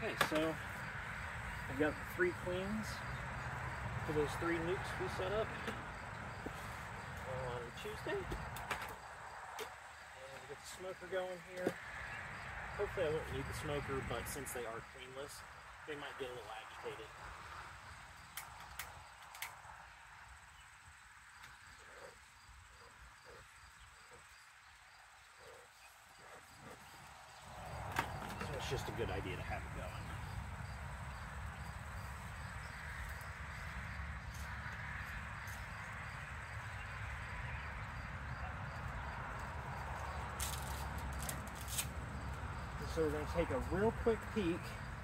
Okay, so I've got the 3 queens for those 3 nukes we set up on Tuesday. And we get the smoker going here. Hopefully I won't need the smoker, but since they are queenless, they might get a little agitated. So it's just a good idea to have it going. So we're going to take a real quick peek.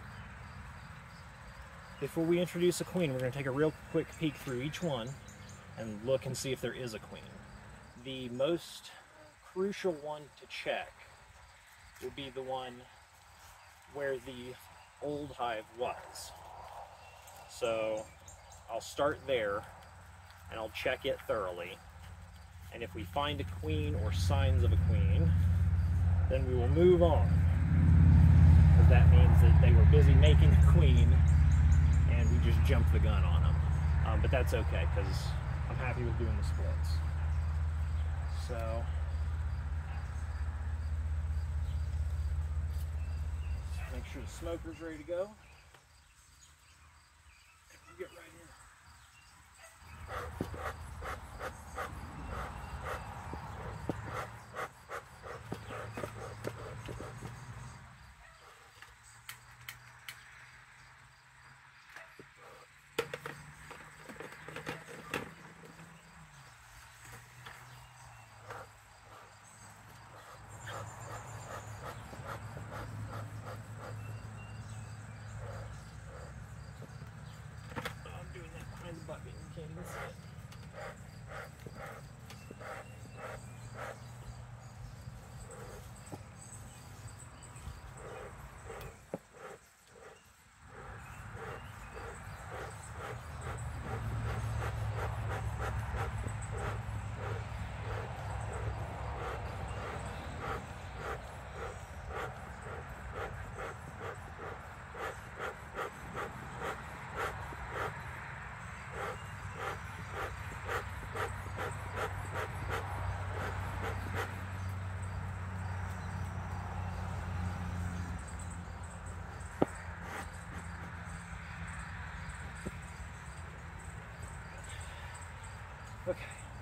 Before we introduce a queen, we're going to take a real quick peek through each one and look and see if there is a queen. The most crucial one to check would be the one where the old hive was. So I'll start there and I'll check it thoroughly. And if we find a queen or signs of a queen, then we will move on. Because that means that they were busy making a queen and we just jumped the gun on them. But that's okay, because I'm happy with doing the splits. So, make sure the smoker's ready to go. Get right here. Bucket, you can't even see it. Okay.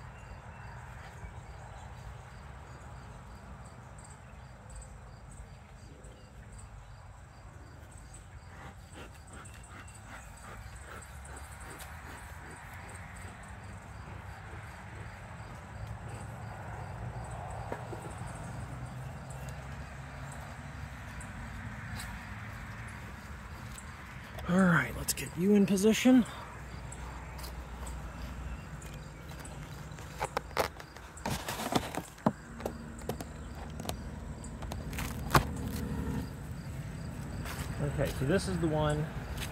All right, let's get you in position. Okay, so this is the one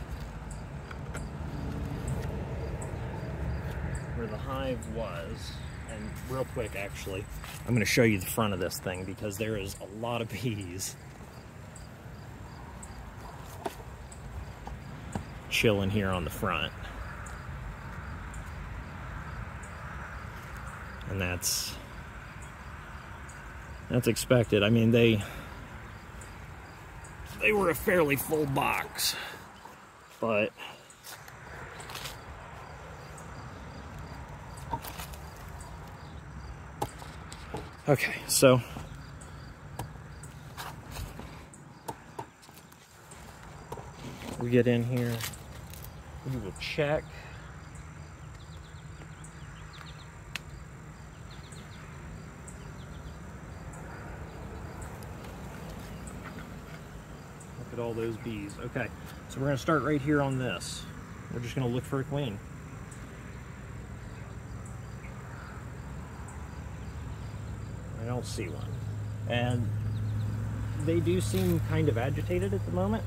where the hive was. And real quick, actually, I'm going to show you the front of this thing because there is a lot of bees chilling here on the front. And that's expected. I mean, they were a fairly full box, but okay, so we get in here, we will check. Look at all those bees. Okay, so we're going to start right here on this. We're just going to look for a queen. I don't see one. And they do seem kind of agitated at the moment.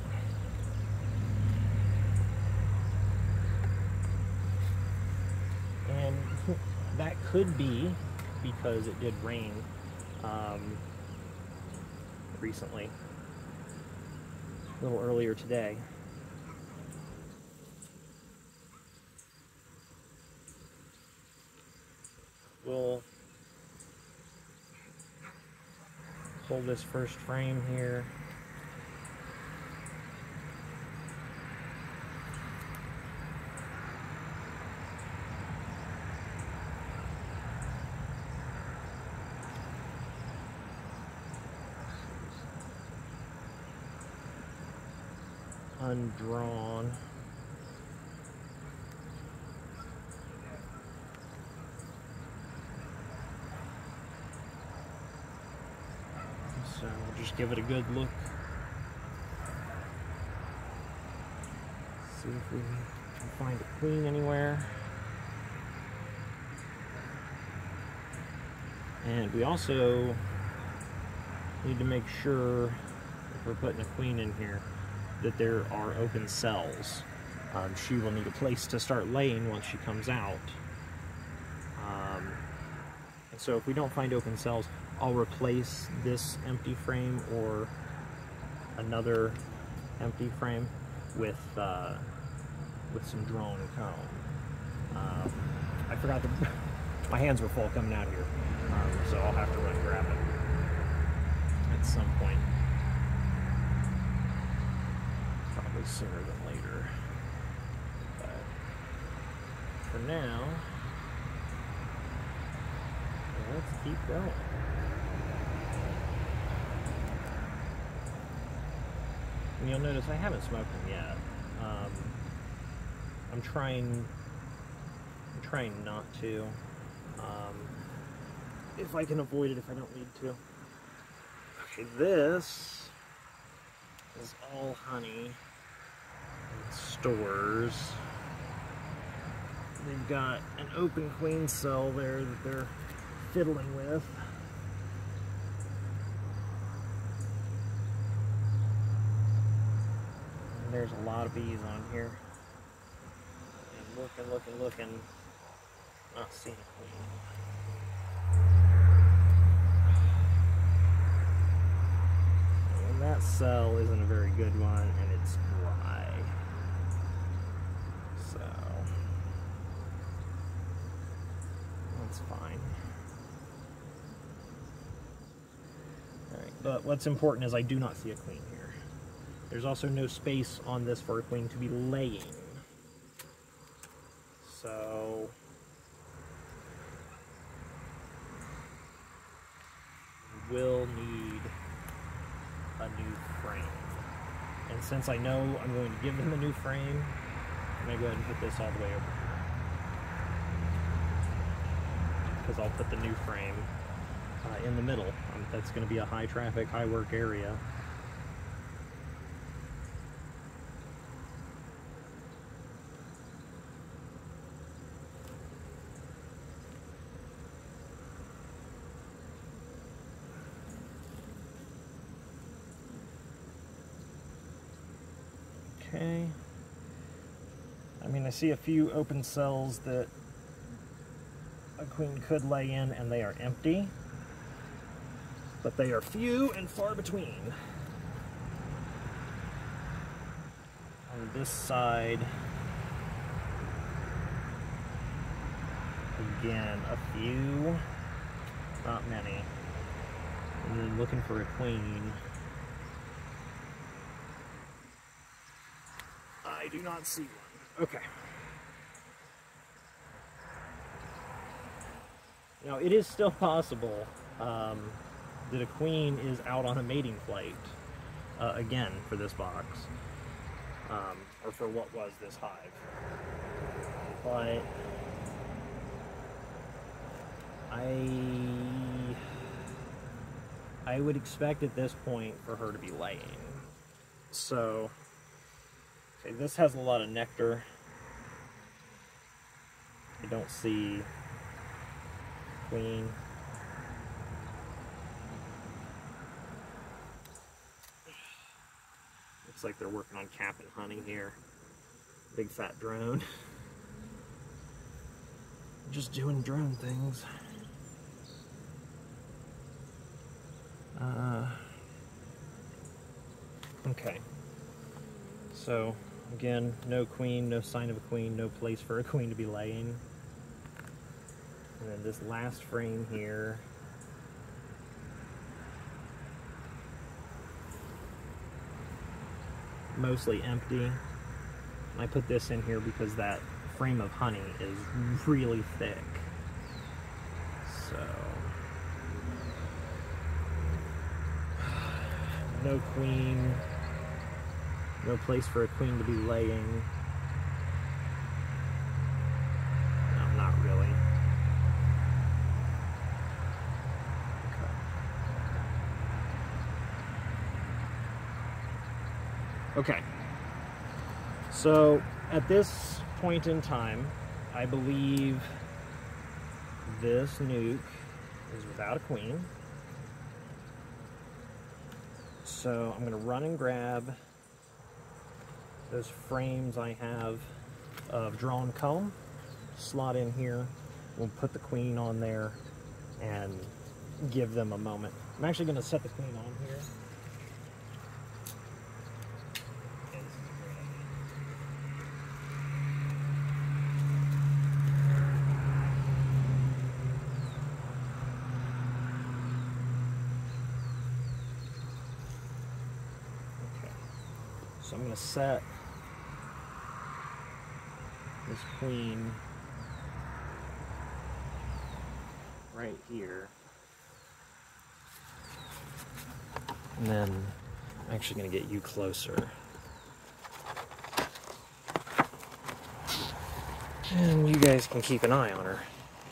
And that could be because it did rain recently. a little earlier today. We'll pull this first frame here. Undrawn. So we'll just give it a good look. See if we can find a queen anywhere. And we also need to make sure, if we're putting a queen in here, that there are open cells. She will need a place to start laying once she comes out. And so if we don't find open cells, I'll replace this empty frame or another empty frame with some drone comb. I forgot to, my hands were full coming out here, so I'll have to run grab it at some point. Probably sooner than later. But for now, let's keep going. And you'll notice I haven't smoked them yet. I'm trying not to. If I can avoid it, if I don't need to. Okay, this is all honey. It stores. They've got an open queen cell there that they're fiddling with. And there's a lot of bees on here. And looking, not seeing a queen. And that cell isn't a very good one, and it's dry. So that's fine. Alright, but what's important is I do not see a queen here. There's also no space on this for a queen to be laying. So we'll need a new frame. And since I know I'm going to give them a new frame, I'm going to go ahead and put this all the way over here. Because I'll put the new frame in the middle. That's going to be a high traffic, high work area. Okay. I mean, I see a few open cells that a queen could lay in, and they are empty. But they are few and far between. On this side, again, a few, not many. And then looking for a queen. I do not see one. Okay. Now, it is still possible that a queen is out on a mating flight, again, for this box, or for what was this hive. But I would expect at this point for her to be laying. So, okay, this has a lot of nectar. I don't see queen. Looks like they're working on capping honey here. Big fat drone. Just doing drone things. Okay. So again, no queen, no sign of a queen, no place for a queen to be laying. And then this last frame here, mostly empty. I put this in here because that frame of honey is really thick. So, no queen, no place for a queen to be laying. No, not really. Okay. So at this point in time, I believe this nuke is without a queen. So I'm going to run and grab those frames I have of drawn comb, slot in here, we'll put the queen on there and give them a moment. I'm actually going to set the queen on here. So I'm going to set this queen right here. And then I'm actually going to get you closer. And you guys can keep an eye on her.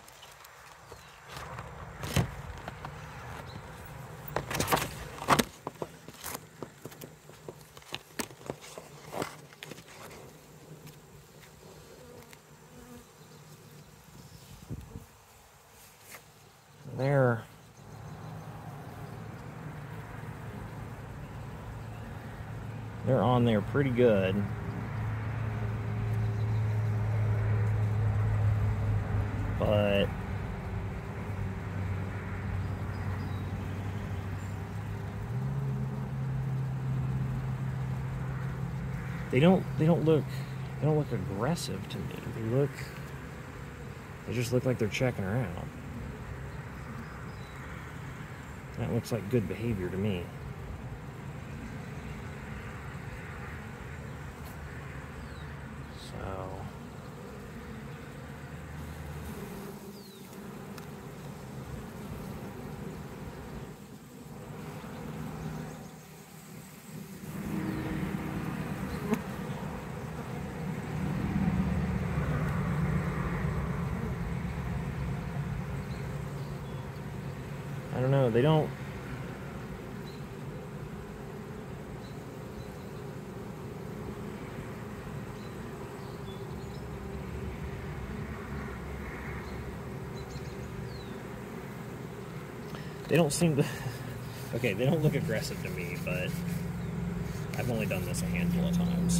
They're on there pretty good. But they don't look aggressive to me. They just look like they're checking her out. That looks like good behavior to me. I don't know, they don't... They don't seem to... Okay, they don't look aggressive to me, but I've only done this a handful of times.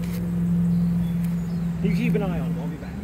You keep an eye on them, I'll be back.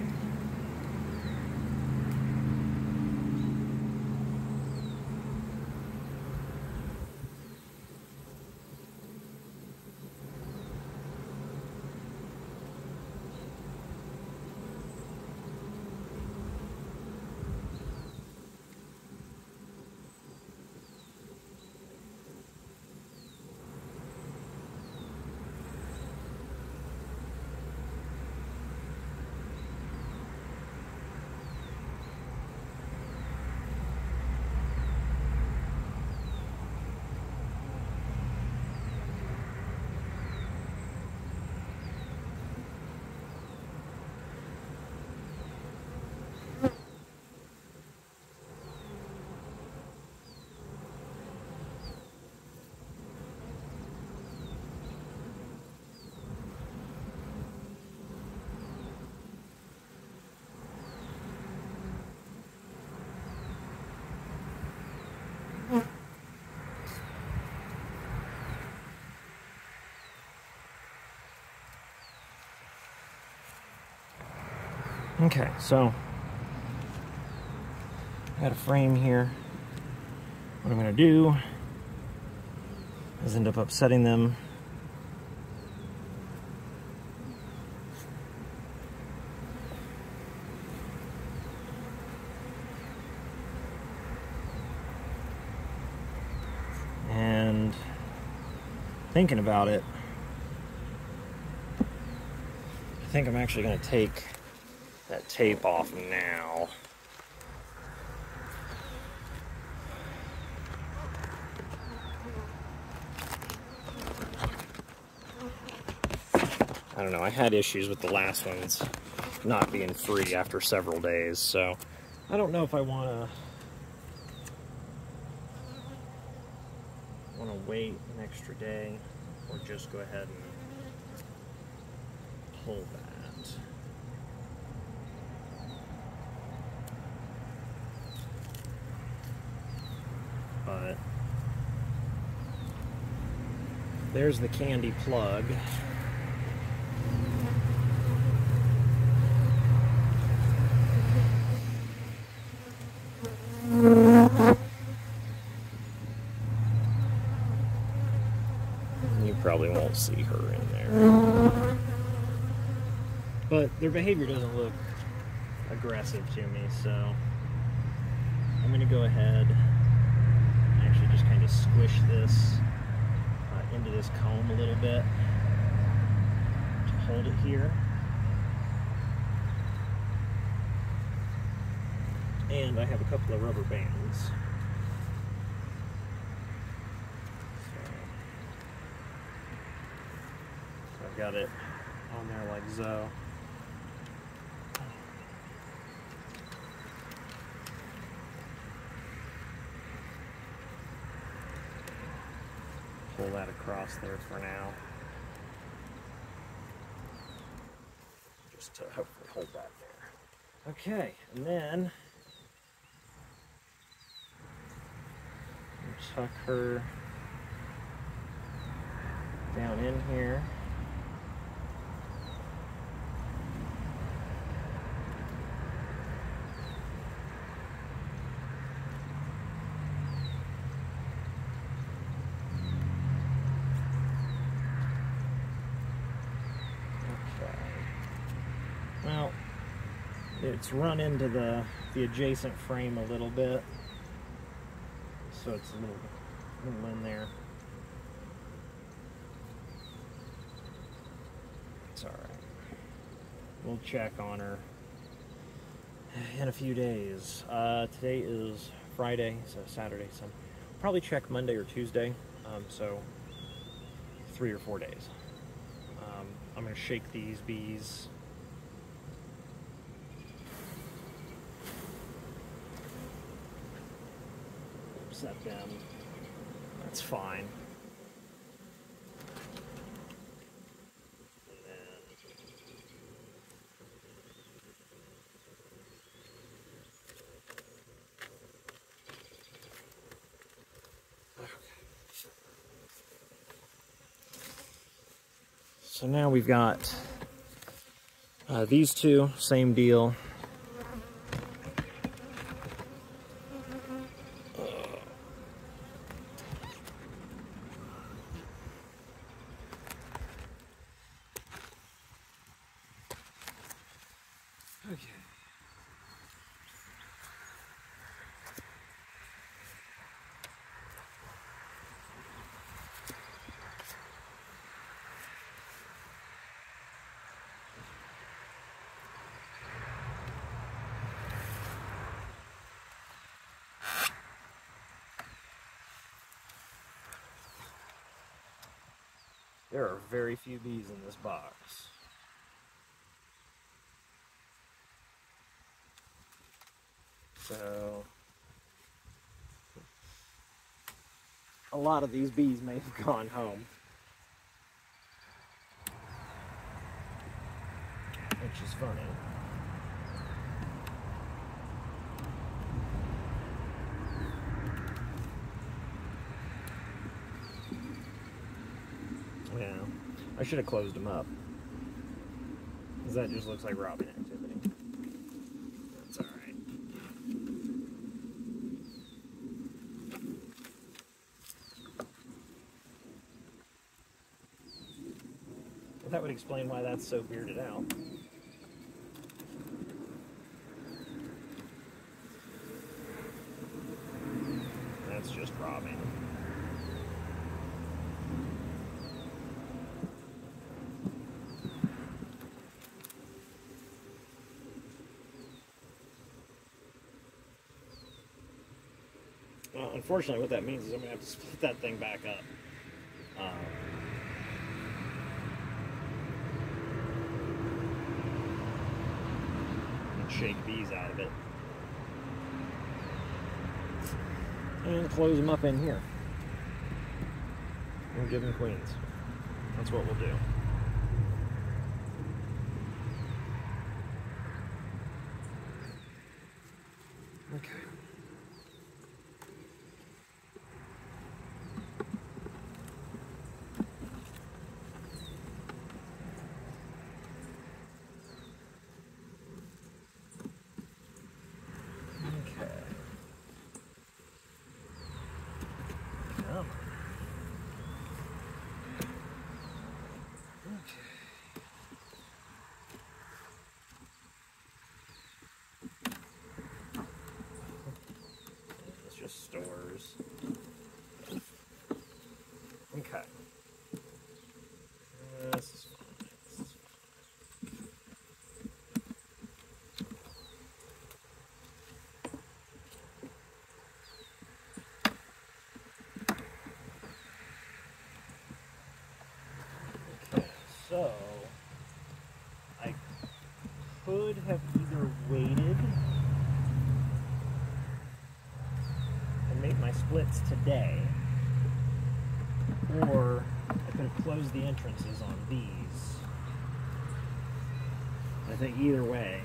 Okay, so I got a frame here. What I'm going to do is end up upsetting them thinking about it, I think I'm actually going to take that tape off now. I don't know, I had issues with the last ones not being free after several days, so I don't know if I want to wait an extra day or just go ahead and pull that. But there's the candy plug. You probably won't see her in there. But their behavior doesn't look aggressive to me, so I'm going to go ahead and actually just kind of squish this into this comb a little bit to hold it here. And I have a couple of rubber bands. So I've got it on there like so. Pull that across there for now. Just to hopefully hold that there. Okay, and then tuck her down in here. Well, it's run into the adjacent frame a little bit, so it's a little in there. It's all right. We'll check on her in a few days. Today is Friday, so Saturday, so I'll probably check Monday or Tuesday, so 3 or 4 days. I'm going to shake these bees. Upset them. That's fine. And then so now we've got these two, same deal. Okay. There are very few bees in this box. So a lot of these bees may have gone home, which is funny. Yeah, I should have closed them up, because that just looks like robbing activity. That's all right. Well, that would explain why that's so bearded out. That's just robbing. Well, unfortunately, what that means is I'm going to have to split that thing back up. And shake these out of it. And close them up in here. And give them queens. That's what we'll do. Okay. Stores. Okay. This is fine. Okay, so I could have either waited my splits today, or I could have closed the entrances on these. I think either way.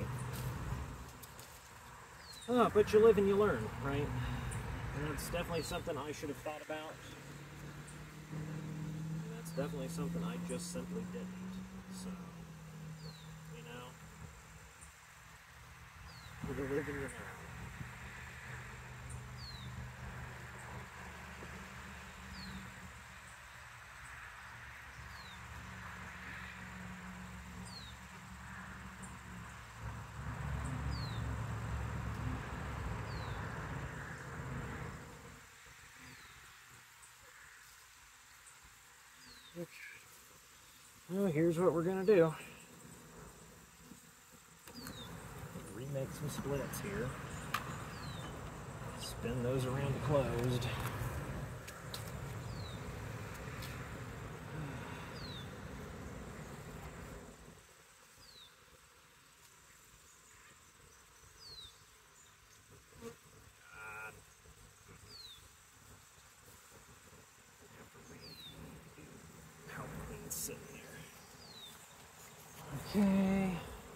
Oh, but you live and you learn, right? And that's definitely something I should have thought about. And that's definitely something I just simply didn't. So, you know, you live and you learn. Okay. Well, here's what we're gonna do. Remake some splits here. Spin those around to closed. Sitting there. Okay.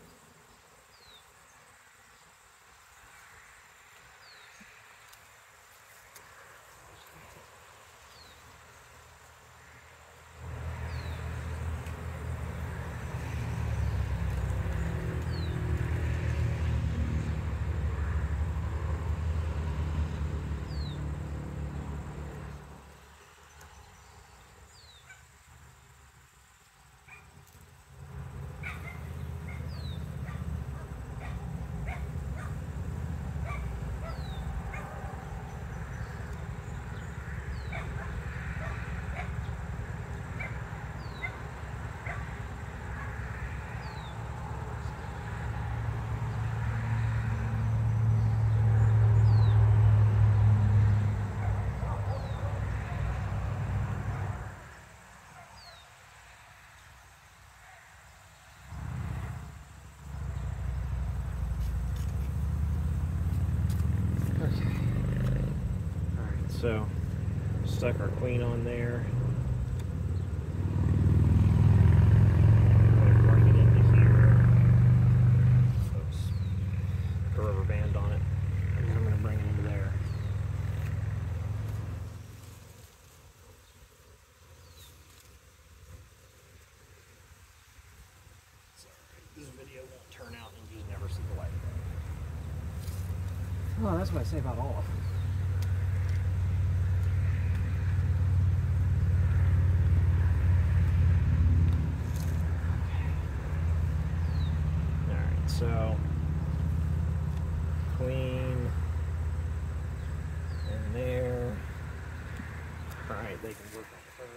So, stuck our queen on there. Bring it into here. Oops. Put a rubber band on it. And then I'm going to bring it into there. Sorry, this video won't turn out and you just never see the light. Oh, that's what I say about all of them. So, queen in there. Alright, they can work on her.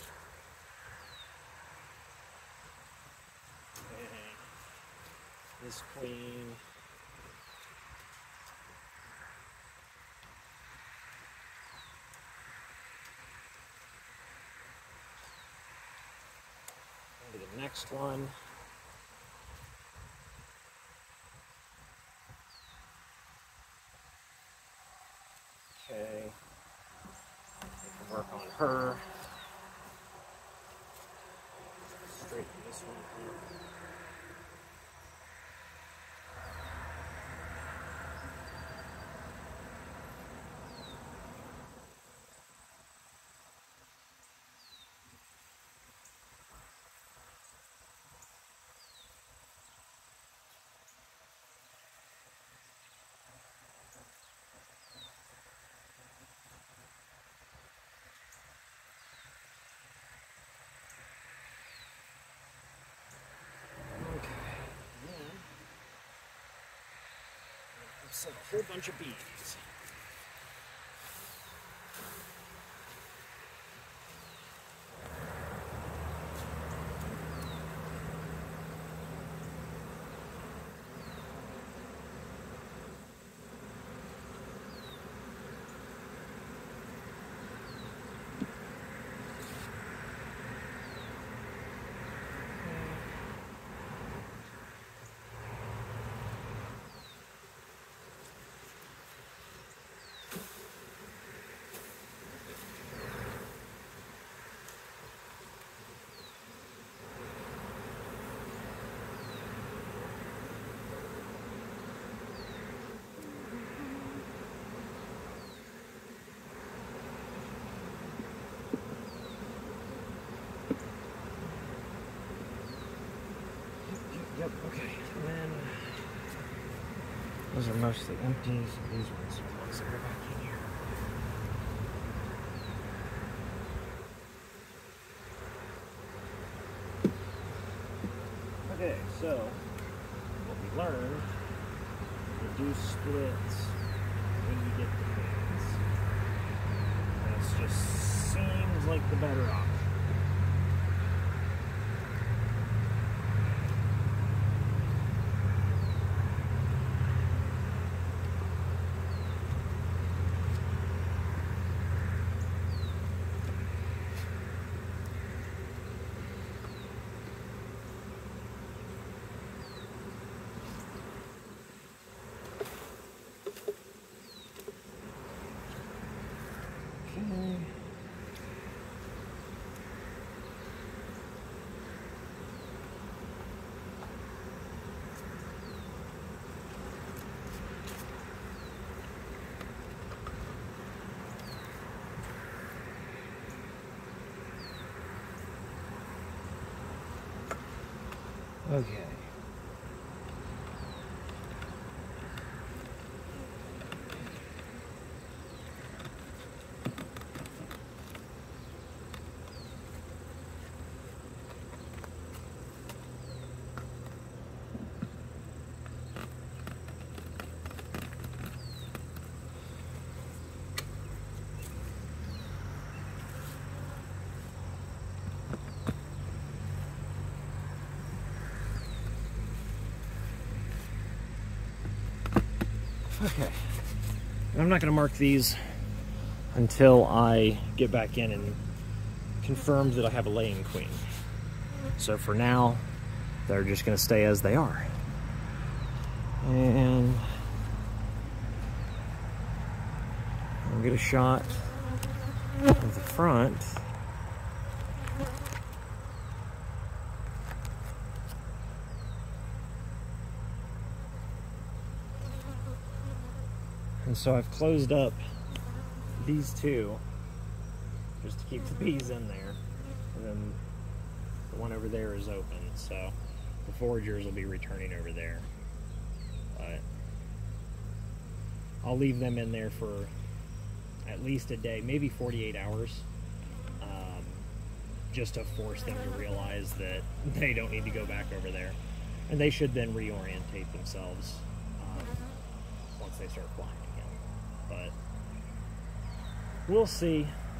Okay. This queen. next one. Okay, we can work on her. Straighten this one here. So a whole bunch of bees. Yep, okay. And then those are mostly empties. These ones are the ones that are back in here. Okay, so what we learned, reduce splits when you get the fans. That just seems like the better option. Okay. Okay, and I'm not going to mark these until I get back in and confirm that I have a laying queen. So for now, they're just going to stay as they are. And I'll get a shot of the front. And so I've closed up these two just to keep the bees in there. And then the one over there is open, so the foragers will be returning over there. But I'll leave them in there for at least a day, maybe 48 hours, just to force them to realize that they don't need to go back over there. And they should then reorientate themselves once they start flying. But we'll see.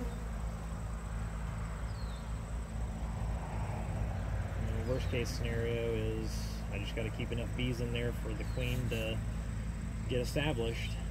And the worst case scenario is I just got to keep enough bees in there for the queen to get established.